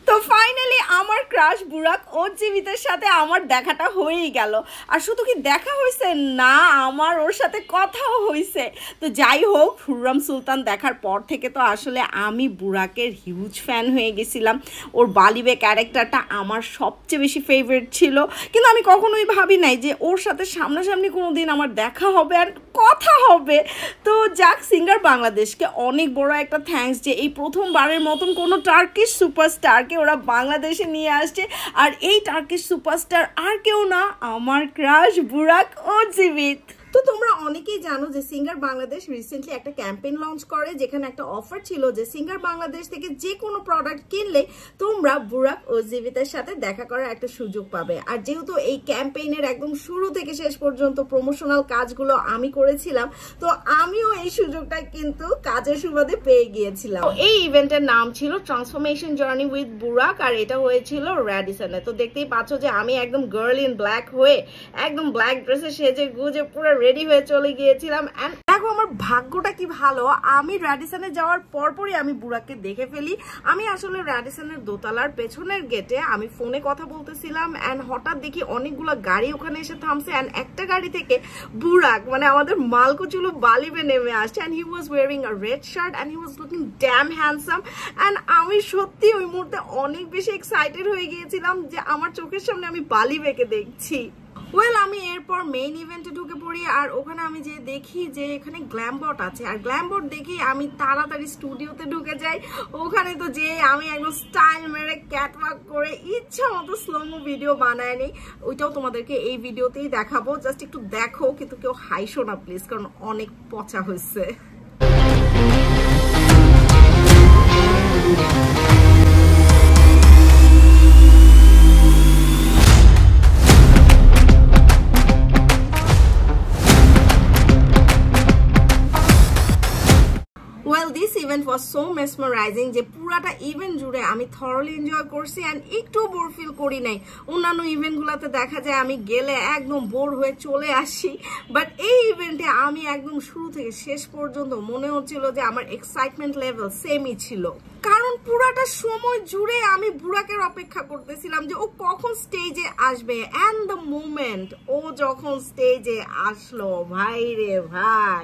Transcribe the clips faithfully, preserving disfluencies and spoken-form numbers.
তো ফাইনালি আমার ক্রাশ বুরাক অজিবিতের সাথে আমার দেখাটা হয়েই গেল। আর শুধু কি দেখা হয়েছে না, আমার ওর সাথে কথাও হয়েছে। তো যাই হোক, হুররাম সুলতান দেখার পর থেকে তো আসলে আমি বুরাকের হিউজ ফ্যান হয়ে গেছিলাম। ওর বালিবে ক্যারেক্টারটা আমার সবচেয়ে বেশি ফেভারিট ছিল, কিন্তু আমি কখনোই ভাবি নাই যে ওর সাথে সামনাসামনি কোনো দিন আমার দেখা হবে আর কথা হবে। তো যাক, সিঙ্গার বাংলাদেশকে অনেক বড় একটা থ্যাঙ্কস যে এই প্রথমবারের মতন কোনো টার্কিশ সুপারস্টারকে ওরা বাংলাদেশে নিয়ে আসছে। আর এই টার্কিশ সুপারস্টার আর কেউ না, আমার ক্রাশ বুরাক অজিবিত। তো তোমরা অনেকেই জানো যে সিঙ্গার বাংলাদেশ রিসেন্টলি একটা ক্যাম্পেইন লঞ্চ করে, যেখানে একটা অফার ছিল যে সিঙ্গার বাংলাদেশ থেকে যে কোনো প্রোডাক্ট কিনলে তোমরা বুরাক অজিবিতের সাথে দেখা করার একটা সুযোগ পাবে। আর যেহেতু এই ক্যাম্পেইনের একদম শুরু থেকে শেষ পর্যন্ত প্রমোশনাল কাজগুলো আমি করেছিলাম, তো আমিও এই সুযোগটা কিন্তু কাজের সুবাদে পেয়ে গিয়েছিলাম। এই ইভেন্টের নাম ছিল ট্রান্সফরমেশন জার্নি উইথ বুরাক, আর এটা হয়েছিল র্যাডিসনে। তো দেখতেই পাচ্ছ যে আমি একদম গার্ল ইন ব্ল্যাক হয়ে একদম ব্ল্যাক ড্রেসে সেজে গুজে পুরো রেডি হয়ে চলে গিয়েছিলাম। এন্ড দেখো আমার ভাগ্যটা কি ভালো, আমি র্যাডিসনে যাওয়ার পরপরই আমি বুরাককে দেখে ফেলি। আমি আসলে র্যাডিসনের দোতলার পেছনের গেটে আমি ফোনে কথা বলতেছিলাম, এন্ড হঠাৎ দেখি অনেকগুলো গাড়ি ওখানে এসে থামছে, এন্ড একটা গাড়ি থেকে বুরাক মানে আমাদের মালকোচুলো বালিবে নেমে আসছে, and he was wearing a red shirt and he was looking damn handsome. And আমি সত্যি ওই মুহূর্তে অনেক বেশি এক্সাইটেড হয়ে গিয়েছিলাম যে আমার চোখের সামনে আমি বালিবেকে দেখছি। ওয়েল, আমি এরপর মেইন ইভেন্টে ঢুকে পড়ি, আর ওখানে আমি যে দেখি যে এখানে গ্ল্যামবোর্ড আছে, আর গ্ল্যামবোর্ড দেখি আমি তাড়াতাড়ি স্টুডিওতে ঢুকে যাই। ওখানে তো যে আমি একদম স্টাইল মেরে ক্যাটওয়াক করে ইচ্ছা মতো স্লোমো ভিডিও বানায় নিই। ওইটাও তোমাদেরকে এই ভিডিওতেই দেখাবো, জাস্ট একটু দেখো, কিন্তু কেউ হাইশো না প্লিজ, কারণ অনেক পচা হয়েছে। Well, this event was so mesmerizing যে পুরাটা ইভেন্ট জুড়ে আমি থরলি এনজয় করছি, এন্ড একটু বোর ফিল করি নাই। অন্যান্য ইভেন্টগুলোতে দেখা যায় আমি গেলে একদম বোর হয়ে চলে আসি, বাট এই ইভেন্টে আমি একদম শুরু থেকে শেষ পর্যন্ত মনে হচ্ছিল যে আমার এক্সাইটমেন্ট লেভেল সেমই ছিল, কারণ পুরাটা সময় জুড়ে আমি বুরাকের অপেক্ষা করতেছিলাম যে ও কখন স্টেজে আসবে। এন্ড দ্য মোমেন্ট ও যখন স্টেজে আসলো, ভাই রে ভাই,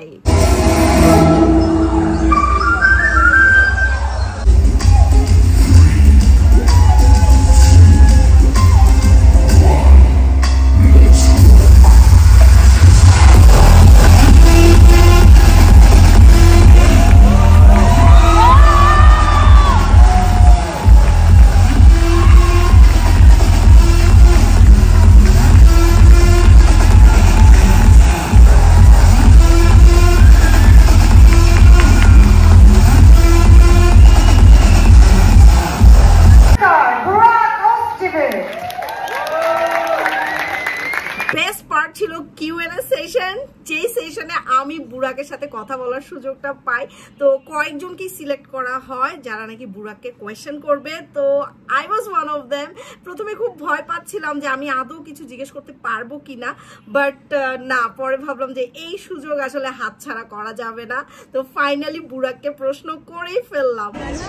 আমি বুরাকের সাথে কথা বলার সুযোগটা পাই। তো কয়েকজনকে সিলেক্ট করা হয় যারা নাকি বুরাককে কোয়েশ্চেন করবে, তো I was one of them. প্রথমে খুব ভয় পাচ্ছিলাম যে আমি আদৌ কিছু জিজ্ঞেস করতে পারবো কিনা, বাট না, পরে ভাবলাম যে এই সুযোগ আসলে হাতছাড়া করা যাবে না। তো ফাইনালি বুরাককে প্রশ্ন করেই ফেললাম।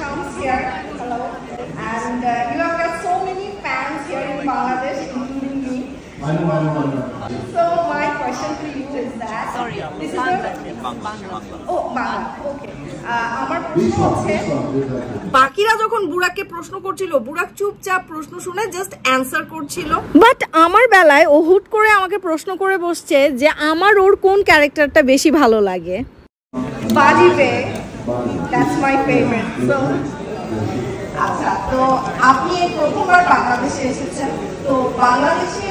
I know, I know, I know. So my question to you is that. Sorry, this is Bangla. Bangla. Oh, Bangla. Okay. আমার প্রশ্ন হচ্ছে, বাকিরা যখন বুরাককে প্রশ্ন করছিল, বুরাক চুপচাপ প্রশ্ন শুনে জাস্ট অ্যানসার করছিল, বাট আমার বেলায় ও হুট করে আমাকে প্রশ্ন করে বসছে যে আমার ওর কোন ক্যারেক্টারটা বেশি ভালো লাগে। Balibey, that's my favorite. So আচ্ছা, তো আপনি এই প্রথমবার বাংলাদেশে এসেছেন, তো বাংলাদেশে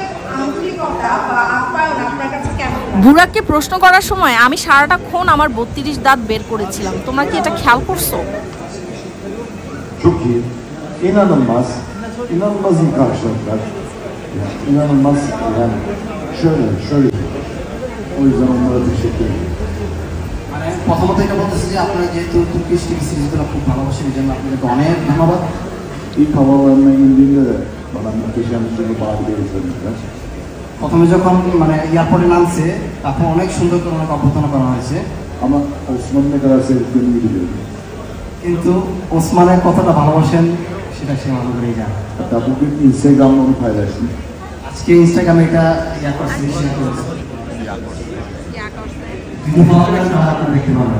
বুরাককে প্রশ্ন করার সময় আমি সারাটাক্ষণ আমার বত্রিশ দাঁত বের করেছিলাম। তোমরা কি এটা খেয়াল করছো? Çok iyi. İnanılmaz. İnanılmaz iyi karşıladılar. İnanılmaz yani şöyle şöyle. O yüzden onlara teşekkür ederim. প্রথমত এটা বলতেছি যে আপনারা যেহেতু তুর্কিশ টিভি সিরিজগুলো খুব ভালোবাসেন, এই জন্য আপনাদেরকে অনেক ধন্যবাদ। İlk havalarına indiğimde de bana muhteşem bir sürü bağlı izlediler. প্রথমে যখন মানে এয়ারপোর্টে নামছে তখন অনেক সুন্দর করে অনেক অভ্যর্থনা করা হয়েছে, ama Osman'ın ne kadar sevdiklerini biliyorum. কিন্তু ওসমানের কতটা ভালোবাসেন সেটা সে ভালো করেই জানে। তারপর ইনস্টাগ্রাম মনে ফাইলাইছি আজকে ইনস্টাগ্রামে এটা ইয়া করছে, শেয়ার করেছে। যদি ভালো লাগে তাহলে আপনারা দেখতে পাবেন।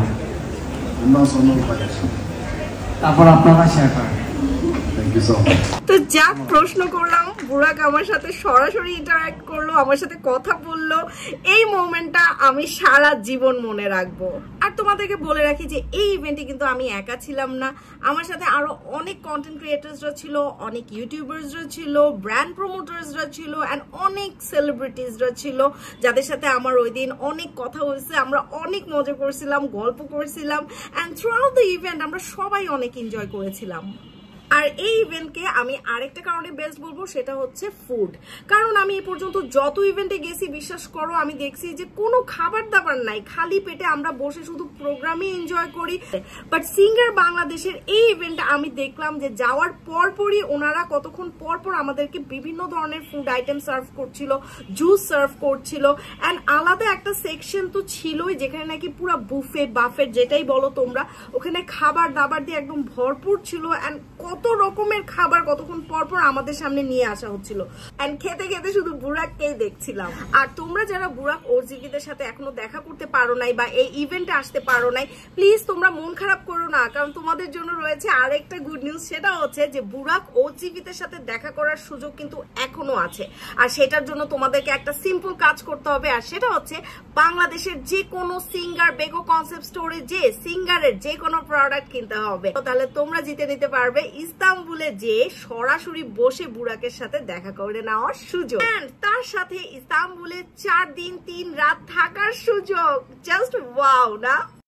তারপর আপনারা শেয়ার করেন। Thank you so much. তো যাক প্রশ্ন করলাম, বুরাক আমার সাথে সরাসরি ইন্টারঅ্যাক্ট করলো, আমার সাথে কথা বললো, এই মোমেন্টটা আমি সারা জীবন মনে রাখবো। আর তোমাদেরকে বলে রাখি যে এই ইভেন্টে কিন্তু আমি একা ছিলাম না, আমার সাথে আরো অনেক কন্টেন্ট ক্রিয়েটার্সরা ছিল, অনেক ইউটিউবার্সরা ছিল, ব্র্যান্ড প্রমোটার্সরা ছিল, অ্যান্ড অনেক সেলিব্রিটিসরা ছিল, যাদের সাথে আমার ওই দিন অনেক কথা হয়েছে। আমরা অনেক মজা করছিলাম, গল্প করছিলাম, and throughout the event আমরা সবাই অনেক এনজয় করেছিলাম। আর এই ইভেন্টকে আমি আরেকটা কারণে বেস্ট বলবো, সেটা হচ্ছে ফুড। কারণ আমি এ পর্যন্ত যত ইভেন্টে গেছি, বিশ্বাস করো আমি দেখছি যে কোনো খাবার দাবার নাই, খালি পেটে আমরা বসে শুধু প্রোগ্রামই এনজয় করি। বাট সিঙ্গার বাংলাদেশের এই ইভেন্টে আমি দেখলাম যে যাওয়ার পরপরই ওনারা কতক্ষণ পরপর আমাদেরকে বিভিন্ন ধরনের ফুড আইটেম সার্ভ করছিল, জুস সার্ভ করছিল, অ্যান্ড আলাদা একটা সেকশন তো ছিলই যেখানে নাকি পুরো বুফে বাফেট যেটাই বলো তোমরা, ওখানে খাবার দাবার দিয়ে একদম ভরপুর ছিল। অ্যান্ড কত রকমের খাবার কতক্ষণ পরপর আমাদের সামনে নিয়ে আসা হচ্ছিল, এন্ড খেতে খেতে শুধু বুরাককেই দেখছিলাম। আর তোমরা যারা বুরাক ওজিভিদের সাথে এখনো দেখা করতে পারো নাই বা এই ইভেন্টে আসতে পারো নাই, প্লিজ তোমরা মন খারাপ করো না, কারণ তোমাদের জন্য রয়েছে আরেকটা গুড নিউজ। সেটা হচ্ছে যে বুরাক ওজিভিদের সাথে দেখা করার সুযোগ কিন্তু এখনো আছে। আর সেটার জন্য তোমাদেরকে একটা সিম্পল কাজ করতে হবে, আর সেটা হচ্ছে বাংলাদেশের যে কোনো সিঙ্গার বেগো কনসেপ্ট স্টোরে যে সিঙ্গারের যে কোনো প্রোডাক্ট কিনতে হবে। তাহলে তোমরা জিতে নিতে পারবে ইস্তাম্বুলে যে সরাসরি বসে বুরাকের সাথে দেখা করে নেওয়ার সুযোগ, তার সাথে ইস্তাম্বুলে চার দিন তিন রাত থাকার সুযোগ। জাস্ট ওয়াও না?